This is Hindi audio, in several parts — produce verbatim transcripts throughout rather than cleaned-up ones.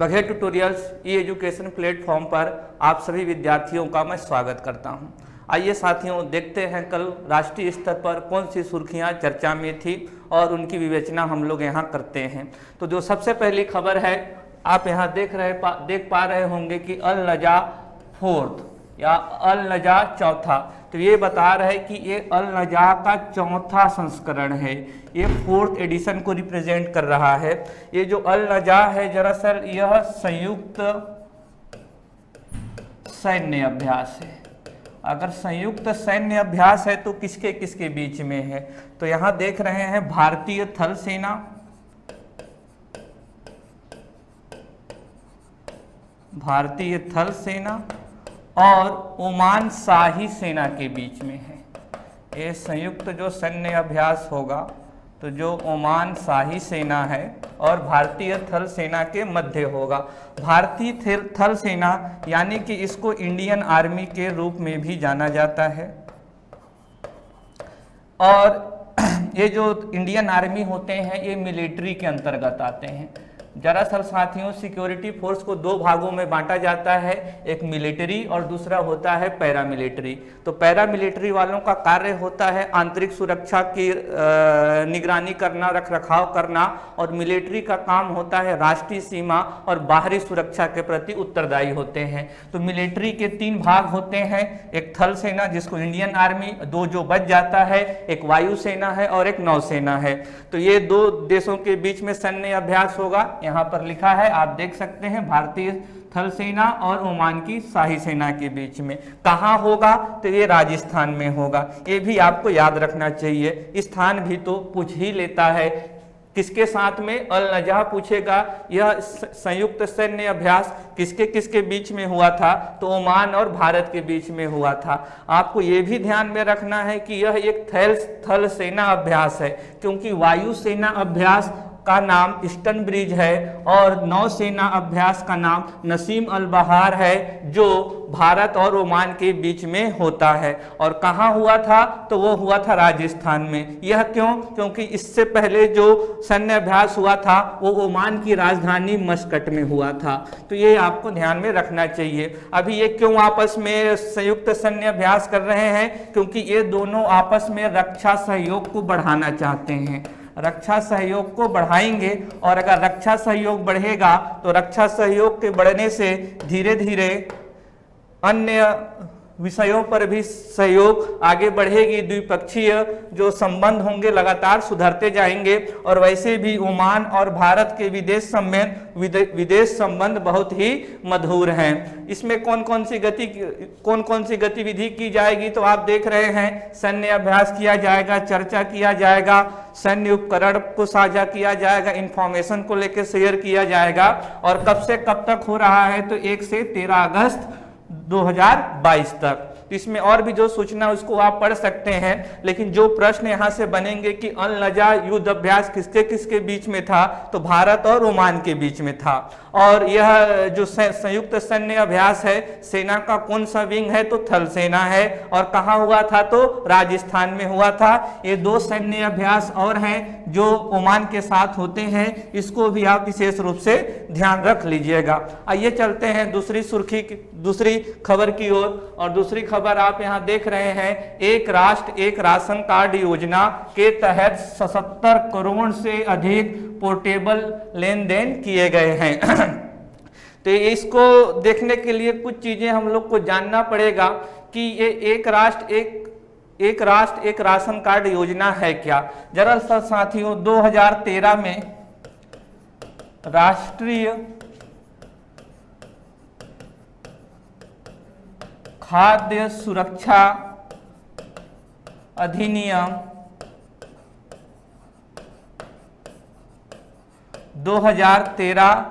Baghel tutorials e education platform पर आप सभी विद्यार्थियों का मैं स्वागत करता हूं। आइए साथियों, देखते हैं कल राष्ट्रीय स्तर पर कौन सी सुर्खियां चर्चा में थी और उनकी विवेचना हम लोग यहां करते हैं। तो जो सबसे पहली खबर है, आप यहां देख रहे पा, देख पा रहे होंगे कि अल नजा फोर्थ या अल नजा चौथा। तो ये बता रहे कि ये अल नजा का चौथा संस्करण है, ये फोर्थ एडिशन को रिप्रेजेंट कर रहा है। ये जो अल नजा है दरअसल यह संयुक्त सैन्य अभ्यास है। अगर संयुक्त सैन्य अभ्यास है तो किसके किसके बीच में है? तो यहां देख रहे हैं भारतीय थल सेना, भारतीय थल सेना और ओमान शाही सेना के बीच में है। ये संयुक्त जो सैन्य अभ्यास होगा तो जो ओमान शाही सेना है और भारतीय थल सेना के मध्य होगा। भारतीय थल सेना यानी कि इसको इंडियन आर्मी के रूप में भी जाना जाता है। और ये जो इंडियन आर्मी होते हैं ये मिलिट्री के अंतर्गत आते हैं। दरअसल साथियों, सिक्योरिटी फोर्स को दो भागों में बांटा जाता है, एक मिलिट्री और दूसरा होता है पैरामिलिट्री। तो पैरामिलिट्री वालों का कार्य होता है आंतरिक सुरक्षा की निगरानी करना, रख रखाव करना, और मिलिट्री का काम होता है राष्ट्रीय सीमा और बाहरी सुरक्षा के प्रति उत्तरदायी होते हैं। तो मिलिट्री के तीन भाग होते हैं, एक थल सेना जिसको इंडियन आर्मी, दो जो बच जाता है, एक वायु सेना है और एक नौसेना है। तो ये दो देशों के बीच में सैन्य अभ्यास होगा। यहाँ पर लिखा है, आप देख सकते हैं, भारतीय थल सेना और ओमान की शाही सेना के बीच में। कहाँ होगा? तो ये राजस्थान में होगा। ये भी आपको याद रखना चाहिए, स्थान भी तो पूछ ही लेता है। किसके साथ में? अल नजा पूछेगा। यह संयुक्त सैन्य अभ्यास किसके किसके बीच में हुआ था? तो ओमान और भारत के बीच में हुआ था। आपको ये भी ध्यान में रखना है कि यह एक थल थल सेना अभ्यास है, क्योंकि वायु सेना अभ्यास का नाम ईस्टर्न ब्रिज है और नौसेना अभ्यास का नाम नसीम अल बहार है, जो भारत और ओमान के बीच में होता है। और कहाँ हुआ था? तो वो हुआ था राजस्थान में। यह क्यों? क्योंकि इससे पहले जो सैन्य अभ्यास हुआ था वो ओमान की राजधानी मस्कट में हुआ था। तो ये आपको ध्यान में रखना चाहिए। अभी ये क्यों आपस में संयुक्त सैन्य अभ्यास कर रहे हैं? क्योंकि ये दोनों आपस में रक्षा सहयोग को बढ़ाना चाहते हैं। रक्षा सहयोग को बढ़ाएंगे, और अगर रक्षा सहयोग बढ़ेगा तो रक्षा सहयोग के बढ़ने से धीरे धीरे अन्य विषयों पर भी सहयोग आगे बढ़ेगी। द्विपक्षीय जो संबंध होंगे लगातार सुधरते जाएंगे, और वैसे भी ओमान और भारत के विदेश संबंध विदेश संबंध बहुत ही मधुर हैं। इसमें कौन कौन सी गति कौन कौन सी गतिविधि की जाएगी? तो आप देख रहे हैं, सैन्य अभ्यास किया जाएगा, चर्चा किया जाएगा, सैन्य उपकरण को साझा किया जाएगा, इंफॉर्मेशन को लेकर शेयर किया जाएगा। और कब से कब तक हो रहा है? तो एक से तेरह अगस्त दो हज़ार बाईस तक। इसमें और भी जो सूचना उसको आप पढ़ सकते हैं, लेकिन जो प्रश्न यहाँ से बनेंगे कि अल नजा युद्ध अभ्यास किसके किसके बीच में था? तो भारत और ओमान के बीच में था। और यह जो संयुक्त सैन्य अभ्यास है, सेना का कौन सा विंग है? तो थल सेना है। और कहाँ हुआ था? तो राजस्थान में हुआ था। ये दो सैन्य अभ्यास और हैं जो ओमान के साथ होते हैं, इसको भी आप विशेष रूप से ध्यान रख लीजिएगा। आइए चलते हैं दूसरी सुर्खी दूसरी खबर की ओर। और दूसरी खबर आप यहाँ देख रहे हैं, एक राष्ट्र एक राशन कार्ड योजना के तहत सत्तर करोड़ से अधिक पोर्टेबल लेन देन किए गए हैं। तो इसको देखने के लिए कुछ चीजें हम लोग को जानना पड़ेगा कि ये एक राष्ट्र एक एक राष्ट्र एक राशन कार्ड योजना है क्या। जरा साथियों, दो हज़ार तेरह में राष्ट्रीय खाद्य सुरक्षा अधिनियम दो हज़ार तेरह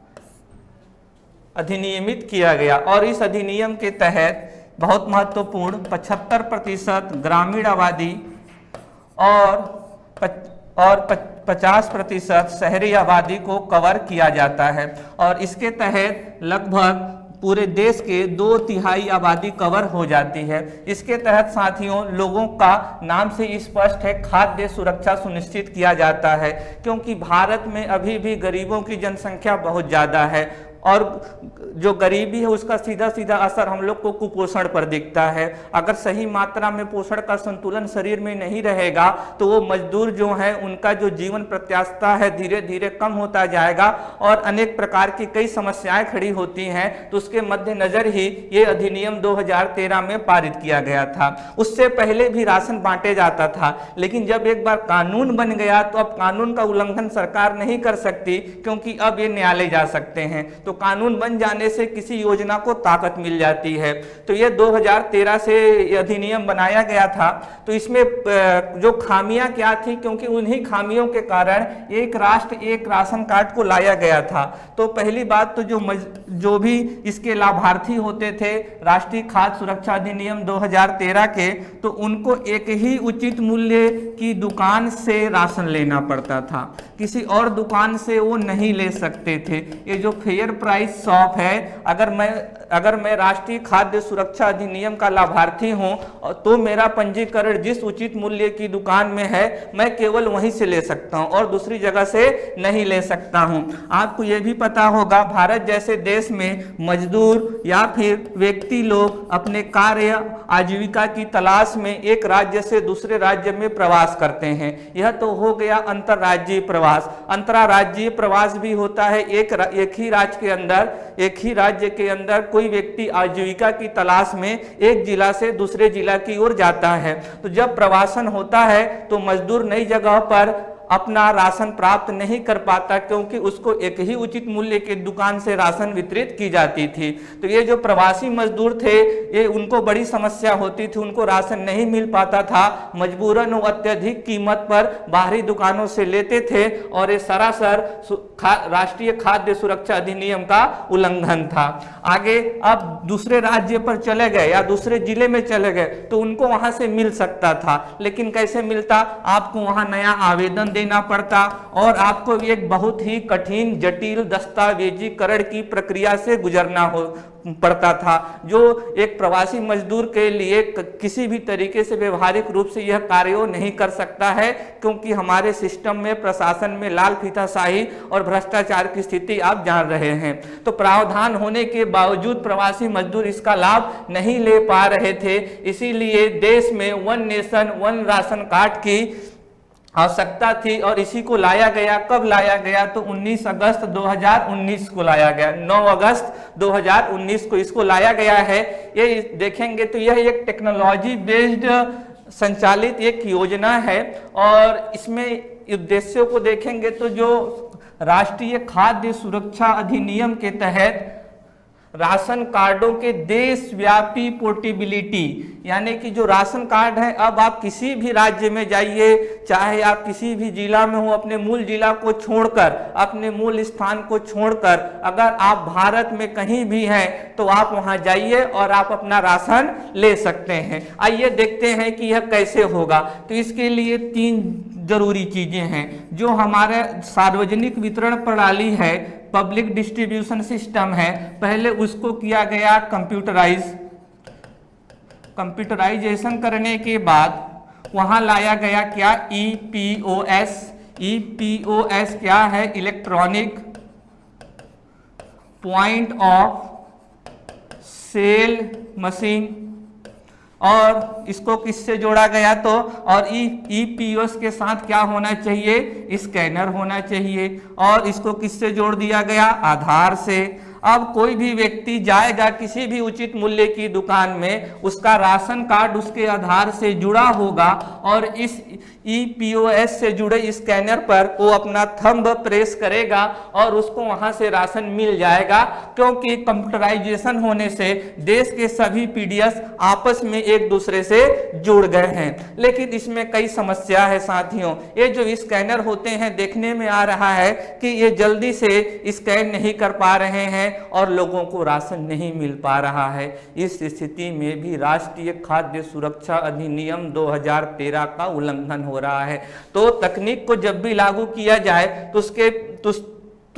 अधिनियमित किया गया, और इस अधिनियम के तहत बहुत महत्वपूर्ण पचहत्तर प्रतिशत ग्रामीण आबादी और और पचास प्रतिशत शहरी आबादी को कवर किया जाता है। और इसके तहत लगभग पूरे देश के दो तिहाई आबादी कवर हो जाती है। इसके तहत साथियों लोगों का नाम से स्पष्ट है, खाद्य सुरक्षा सुनिश्चित किया जाता है, क्योंकि भारत में अभी भी गरीबों की जनसंख्या बहुत ज़्यादा है और जो गरीबी है उसका सीधा सीधा असर हम लोग को कुपोषण पर दिखता है। अगर सही मात्रा में पोषण का संतुलन शरीर में नहीं रहेगा तो वो मजदूर जो हैं उनका जो जीवन प्रत्याशा है धीरे धीरे कम होता जाएगा और अनेक प्रकार की कई समस्याएं खड़ी होती हैं। तो उसके मद्देनजर ही ये अधिनियम दो हज़ार तेरह में पारित किया गया था। उससे पहले भी राशन बांटे जाता था, लेकिन जब एक बार कानून बन गया तो अब कानून का उल्लंघन सरकार नहीं कर सकती, क्योंकि अब ये न्यायालय जा सकते हैं। तो कानून बन जाने से किसी योजना को ताकत मिल जाती है। तो ये दो हज़ार तेरह से अधिनियम बनाया गया था। तो इसमें जो खामियां क्या थी, क्योंकि उन्हीं खामियों के कारण एक राष्ट्र एक राशन कार्ड को लाया गया था। तो पहली बात तो जो मज, जो भी इसके लाभार्थी होते थे राष्ट्रीय खाद्य सुरक्षा अधिनियम दो हज़ार तेरह के, तो उनको एक ही उचित मूल्य की दुकान से राशन लेना पड़ता था, किसी और दुकान से वो नहीं ले सकते थे। ये जो फेयर प्राइस शॉप है, अगर मैं अगर मैं राष्ट्रीय खाद्य सुरक्षा अधिनियम का लाभार्थी हूं तो मेरा पंजीकरण जिस उचित मूल्य की दुकान में है मैं केवल वहीं से ले सकता हूं और दूसरी जगह से नहीं ले सकता हूं। आपको यह भी पता होगा भारत जैसे देश में मजदूर या फिर व्यक्ति लोग अपने कार्य आजीविका की तलाश में एक राज्य से दूसरे राज्य में प्रवास करते हैं। यह तो हो गया अंतर्राज्यीय प्रवास। अंतर्राज्यीय प्रवास भी होता है, एक एक ही राज्य के अंदर एक ही राज्य के अंदर कोई व्यक्ति आजीविका की तलाश में एक जिला से दूसरे जिला की ओर जाता है। तो जब प्रवासन होता है तो मजदूर नई जगह पर अपना राशन प्राप्त नहीं कर पाता, क्योंकि उसको एक ही उचित मूल्य की दुकान से राशन वितरित की जाती थी। तो ये जो प्रवासी मजदूर थे ये उनको बड़ी समस्या होती थी, उनको राशन नहीं मिल पाता था, मजबूरन वो अत्यधिक कीमत पर बाहरी दुकानों से लेते थे और ये सरासर खा, राष्ट्रीय खाद्य सुरक्षा अधिनियम का उल्लंघन था। आगे अब दूसरे राज्य पर चले गए या दूसरे जिले में चले गए तो उनको वहां से मिल सकता था, लेकिन कैसे मिलता, आपको वहां नया आवेदन देना पड़ता और आपको एक बहुत ही कठिन जटिल दस्तावेजीकरण की प्रक्रिया से गुजरना हो पड़ता था, जो एक प्रवासी मजदूर के लिए किसी भी तरीके से व्यवहारिक रूप से यह कार्य नहीं कर सकता है, क्योंकि हमारे सिस्टम में प्रशासन में लाल फीताशाही और भ्रष्टाचार की स्थिति आप जान रहे हैं। तो प्रावधान होने के बावजूद प्रवासी मजदूर इसका लाभ नहीं ले पा रहे थे। इसीलिए देश में one nation one ration card की आवश्यकता थी और इसी को लाया गया। कब लाया गया, तो उन्नीस अगस्त दो हज़ार उन्नीस को लाया गया। नौ अगस्त दो हज़ार उन्नीस को इसको लाया गया है। ये देखेंगे तो यह एक टेक्नोलॉजी बेस्ड संचालित एक योजना है और इसमें उद्देश्यों को देखेंगे तो जो राष्ट्रीय खाद्य सुरक्षा अधिनियम के तहत राशन कार्डों के देशव्यापी पोर्टेबिलिटी, यानी कि जो राशन कार्ड है अब आप किसी भी राज्य में जाइए, चाहे आप किसी भी जिला में हो, अपने मूल जिला को छोड़कर अपने मूल स्थान को छोड़कर अगर आप भारत में कहीं भी हैं तो आप वहां जाइए और आप अपना राशन ले सकते हैं। आइए देखते हैं कि यह कैसे होगा। तो इसके लिए तीन जरूरी चीजें हैं। जो हमारे सार्वजनिक वितरण प्रणाली है, पब्लिक डिस्ट्रीब्यूशन सिस्टम है, पहले उसको किया गया कंप्यूटराइज। कंप्यूटराइजेशन करने के बाद वहां लाया गया क्या, E P O S. E P O S क्या है, electronic point of sale machine. और इसको किससे जोड़ा गया, तो और ई ई पी ओ एस के साथ क्या होना चाहिए, स्कैनर होना चाहिए। और इसको किससे जोड़ दिया गया, आधार से। अब कोई भी व्यक्ति जाएगा किसी भी उचित मूल्य की दुकान में, उसका राशन कार्ड उसके आधार से जुड़ा होगा और इस ई पी ओ एस से जुड़े स्कैनर पर वो अपना थंब प्रेस करेगा और उसको वहां से राशन मिल जाएगा। क्योंकि कंप्यूटराइजेशन होने से देश के सभी पी डी एस आपस में एक दूसरे से जुड़ गए हैं। लेकिन इसमें कई समस्या है साथियों। ये जो स्कैनर होते हैं देखने में आ रहा है कि ये जल्दी से स्कैन नहीं कर पा रहे हैं और लोगों को राशन नहीं मिल पा रहा है। इस स्थिति में भी राष्ट्रीय खाद्य सुरक्षा अधिनियम दो हज़ार तेरह का उल्लंघन हो रहा है। तो तकनीक को जब भी लागू किया जाए तो उसके तो, तो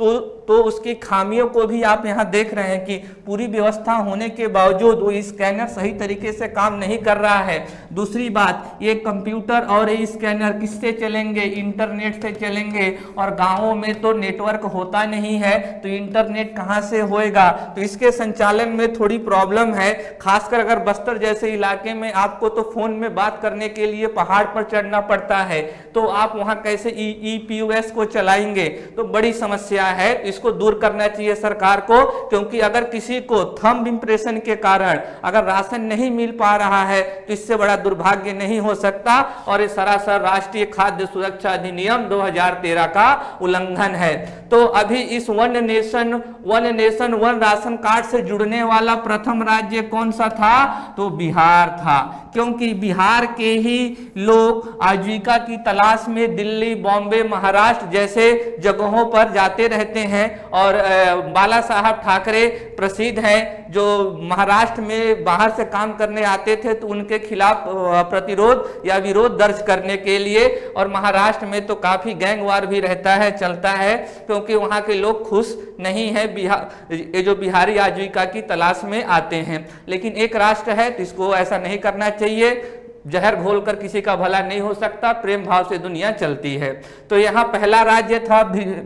तो उसकी खामियों को भी आप यहाँ देख रहे हैं कि पूरी व्यवस्था होने के बावजूद वो स्कैनर सही तरीके से काम नहीं कर रहा है। दूसरी बात, ये कंप्यूटर और ये स्कैनर किससे चलेंगे? इंटरनेट से चलेंगे, और गाँवों में तो नेटवर्क होता नहीं है, तो इंटरनेट कहाँ से होएगा? तो इसके संचालन में थोड़ी प्रॉब्लम है। खासकर अगर बस्तर जैसे इलाके में आपको तो फोन में बात करने के लिए पहाड़ पर चढ़ना पड़ता है, तो आप वहां कैसे ई पी यू एस को चलाएंगे? तो बड़ी समस्या है, इसको दूर करना चाहिए सरकार को, क्योंकि अगर किसी को थंब इंप्रेशन के कारण अगर राशन नहीं मिल पा रहा है तो इससे बड़ा दुर्भाग्य नहीं हो सकता, और ये सरासर राष्ट्रीय खाद्य सुरक्षा अधिनियम दो हज़ार तेरह का उल्लंघन है। तो अभी इस one nation one nation one ration card से जुड़ने वाला प्रथम राज्य कौन सा था? तो बिहार था, क्योंकि बिहार के ही लोग आजीविका की तलाश में दिल्ली, बॉम्बे, महाराष्ट्र जैसे जगहों पर जाते रहते हैं। और बाला साहब ठाकरे प्रसिद्ध हैं, जो महाराष्ट्र में बाहर से काम करने आते थे तो उनके खिलाफ प्रतिरोध या विरोध दर्ज करने के लिए। और महाराष्ट्र में तो काफी गैंगवार भी रहता है, चलता है, क्योंकि वहाँ के लोग खुश नहीं है बिहार ये जो बिहारी आजीविका की तलाश में आते हैं। लेकिन एक राष्ट्र है तो इसको ऐसा नहीं करना चाहिए। जहर घोलकर किसी का भला नहीं हो सकता, प्रेम भाव से दुनिया चलती है। तो यहाँ पहला राज्य था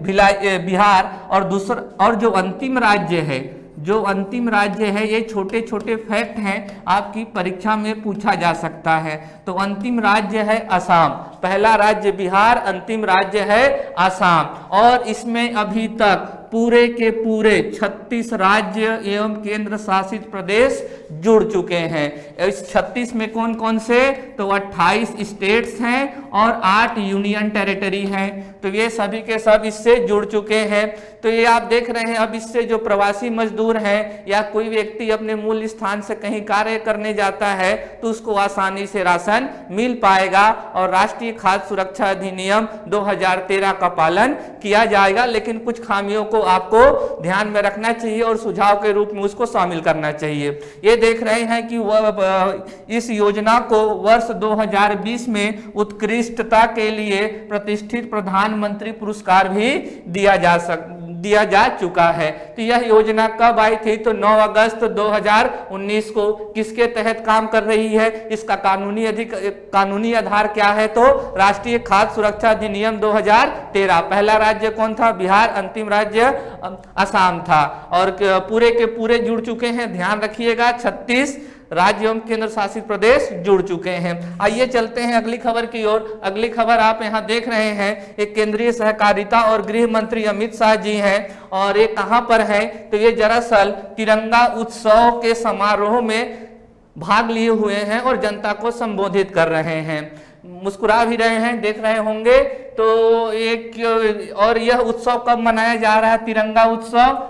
बिहार, और दूसरा और जो अंतिम राज्य है जो अंतिम राज्य है ये छोटे छोटे फैक्ट हैं, आपकी परीक्षा में पूछा जा सकता है। तो अंतिम राज्य है असम। पहला राज्य बिहार, अंतिम राज्य है असम। और इसमें अभी तक पूरे के पूरे छत्तीस राज्य एवं केंद्र शासित प्रदेश जुड़ चुके हैं। इस छत्तीस में कौन कौन से? तो अट्ठाईस स्टेट्स हैं और आठ यूनियन टेरिटरी हैं। तो ये सभी के सब इससे जुड़ चुके हैं। तो ये आप देख रहे हैं, अब इससे जो प्रवासी मजदूर हैं या कोई व्यक्ति अपने मूल स्थान से कहीं कार्य करने जाता है तो उसको आसानी से राशन मिल पाएगा, और राष्ट्रीय खाद्य सुरक्षा अधिनियम दो हज़ार तेरह का पालन किया जाएगा। लेकिन कुछ खामियों को आपको ध्यान में रखना चाहिए और सुझाव के रूप में उसको शामिल करना चाहिए। ये देख रहे हैं कि वह इस योजना को वर्ष दो हज़ार बीस में उत्कृष्टता के लिए प्रतिष्ठित प्रधानमंत्री पुरस्कार भी दिया जा सक दिया जा चुका है। तो यह योजना कब आई थी? तो नौ अगस्त दो हज़ार उन्नीस को। किसके तहत काम कर रही है? इसका कानूनी अधिक कानूनी आधार क्या है? तो राष्ट्रीय खाद्य सुरक्षा अधिनियम दो हज़ार तेरह। पहला राज्य कौन था? बिहार। अंतिम राज्य असम था। और पूरे के पूरे जुड़ चुके हैं, ध्यान रखिएगा, छत्तीस राज्य एवं केंद्र शासित प्रदेश जुड़ चुके हैं। आइए चलते हैं अगली खबर की ओर। अगली खबर आप यहां देख रहे हैं, एक केंद्रीय सहकारिता और गृह मंत्री अमित शाह जी हैं, और ये कहां पर है? तो ये दरअसल तिरंगा उत्सव के समारोह में भाग लिए हुए हैं और जनता को संबोधित कर रहे हैं। मुस्कुरा भी रहे हैं, देख रहे होंगे। तो एक और यह उत्सव कब मनाया जा रहा है? तिरंगा उत्सव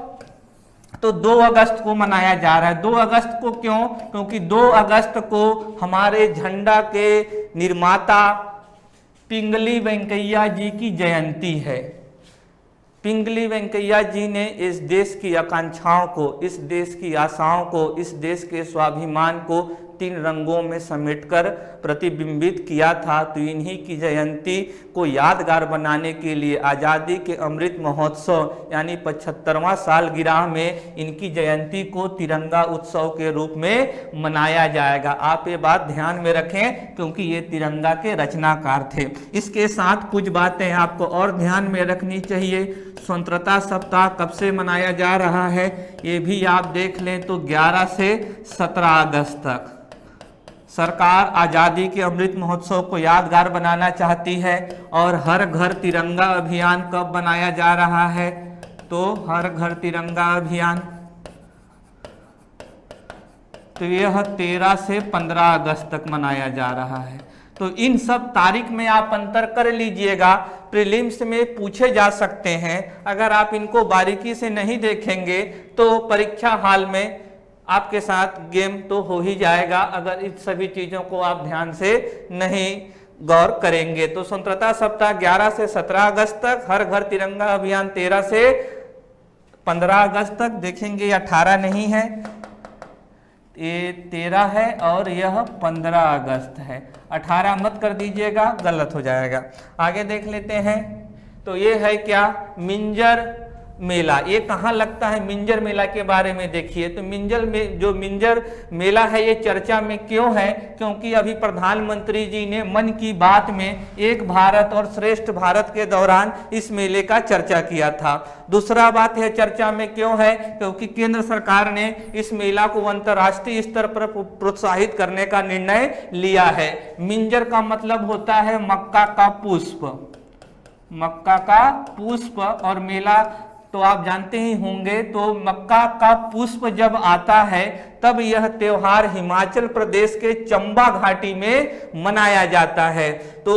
तो दो अगस्त को मनाया जा रहा है। दो अगस्त को क्यों? क्योंकि दो अगस्त को हमारे झंडा के निर्माता पिंगली वेंकैया जी की जयंती है। पिंगली वेंकैया जी ने इस देश की आकांक्षाओं को, इस देश की आशाओं को, इस देश के स्वाभिमान को तीन रंगों में समेटकर प्रतिबिंबित किया था। तो इन्हीं की जयंती को यादगार बनाने के लिए आज़ादी के अमृत महोत्सव यानी पचहत्तरवां सालगिरह में इनकी जयंती को तिरंगा उत्सव के रूप में मनाया जाएगा। आप ये बात ध्यान में रखें, क्योंकि ये तिरंगा के रचनाकार थे। इसके साथ कुछ बातें आपको और ध्यान में रखनी चाहिए। स्वतंत्रता सप्ताह कब से मनाया जा रहा है ये भी आप देख लें, तो ग्यारह से सत्रह अगस्त तक। सरकार आज़ादी के अमृत महोत्सव को यादगार बनाना चाहती है। और हर घर तिरंगा अभियान कब बनाया जा रहा है? तो हर घर तिरंगा अभियान तो यह तेरह से पंद्रह अगस्त तक मनाया जा रहा है। तो इन सब तारीख में आप अंतर कर लीजिएगा, प्रीलिम्स में पूछे जा सकते हैं। अगर आप इनको बारीकी से नहीं देखेंगे तो परीक्षा हाल में आपके साथ गेम तो हो ही जाएगा, अगर इन सभी चीज़ों को आप ध्यान से नहीं गौर करेंगे। तो स्वतंत्रता सप्ताह ग्यारह से सत्रह अगस्त तक, हर घर तिरंगा अभियान तेरह से पंद्रह अगस्त तक। देखेंगे अठारह नहीं है, ये तेरह है और यह पंद्रह अगस्त है। अठारह मत कर दीजिएगा, गलत हो जाएगा। आगे देख लेते हैं। तो ये है क्या? मिंजर मेला, ये कहाँ लगता है? मिंजर मेला के बारे में देखिए। तो मिंजर में जो मिंजर मेला है ये चर्चा में क्यों है? क्योंकि अभी प्रधानमंत्री जी ने मन की बात में एक भारत और श्रेष्ठ भारत के दौरान इस मेले का चर्चा किया था। दूसरा बात है चर्चा में क्यों है? क्योंकि केंद्र सरकार ने इस मेला को अंतर्राष्ट्रीय स्तर पर प्रोत्साहित करने का निर्णय लिया है। मिंजर का मतलब होता है मक्का का पुष्प, मक्का का पुष्प, और मेला तो आप जानते ही होंगे। तो मक्का का पुष्प जब आता है तब यह त्योहार हिमाचल प्रदेश के चंबा घाटी में मनाया जाता है। तो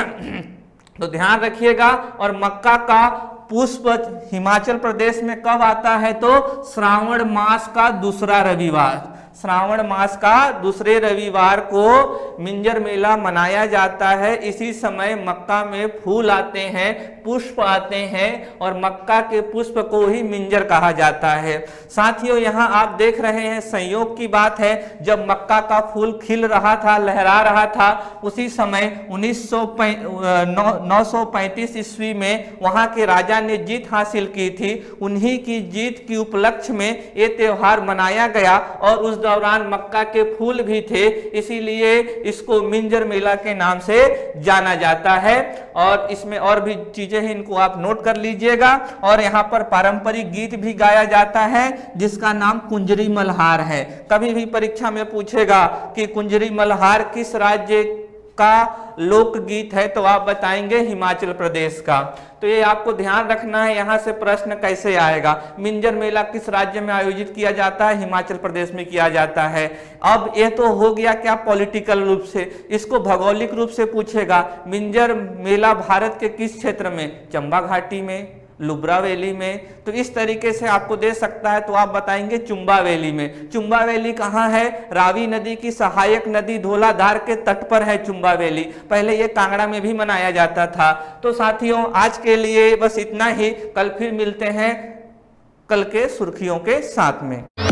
तो ध्यान रखिएगा। और मक्का का पुष्प हिमाचल प्रदेश में कब आता है? तो श्रावण मास का दूसरा रविवार, श्रावण मास का दूसरे रविवार को मिंजर मेला मनाया जाता है। इसी समय मक्का में फूल आते हैं, पुष्प आते हैं, और मक्का के पुष्प को ही मिंजर कहा जाता है। साथियों, यहाँ आप देख रहे हैं संयोग की बात है, जब मक्का का फूल खिल रहा था, लहरा रहा था, उसी समय उन्नीस सौ नौ सौ पैंतीस ईस्वी में वहाँ के राजा ने जीत हासिल की थी। उन्हीं की जीत की उपलक्ष्य में ये त्योहार मनाया गया, और उस दौरान मक्का के फूल भी थे, इसीलिए इसको मिंजर मेला के नाम से जाना जाता है। और इसमें और भी चीजें हैं, इनको आप नोट कर लीजिएगा। और यहाँ पर पारंपरिक गीत भी गाया जाता है जिसका नाम कुंजरी मल्हार है। कभी भी परीक्षा में पूछेगा कि कुंजरी मल्हार किस राज्य का लोकगीत है, तो आप बताएंगे हिमाचल प्रदेश का। तो ये आपको ध्यान रखना है, यहाँ से प्रश्न कैसे आएगा। मिंजर मेला किस राज्य में आयोजित किया जाता है? हिमाचल प्रदेश में किया जाता है। अब ये तो हो गया क्या पॉलिटिकल रूप से, इसको भौगोलिक रूप से पूछेगा। मिंजर मेला भारत के किस क्षेत्र में? चंबा घाटी में, लुब्रा वैली में। तो इस तरीके से आपको दे सकता है, तो आप बताएंगे चुंबा वैली में। चुंबा वैली कहाँ है? रावी नदी की सहायक नदी धौलाधार के तट पर है चुंबा वैली। पहले ये कांगड़ा में भी मनाया जाता था। तो साथियों, आज के लिए बस इतना ही। कल फिर मिलते हैं कल के सुर्खियों के साथ में।